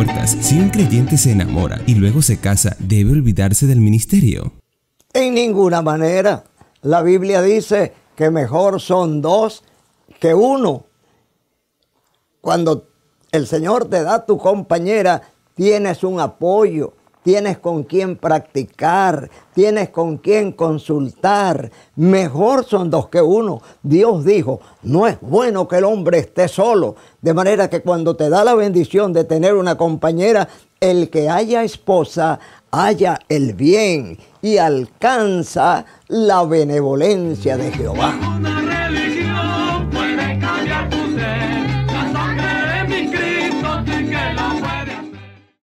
puertas. Si un creyente se enamora y luego se casa, ¿debe olvidarse del ministerio? En ninguna manera. La Biblia dice que mejor son dos que uno. Cuando el Señor te da tu compañera, tienes un apoyo, tienes con quién practicar, tienes con quién consultar. Mejor son dos que uno. Dios dijo, no es bueno que el hombre esté solo. De manera que cuando te da la bendición de tener una compañera, el que haya esposa, haya el bien y alcanza la benevolencia de Jehová.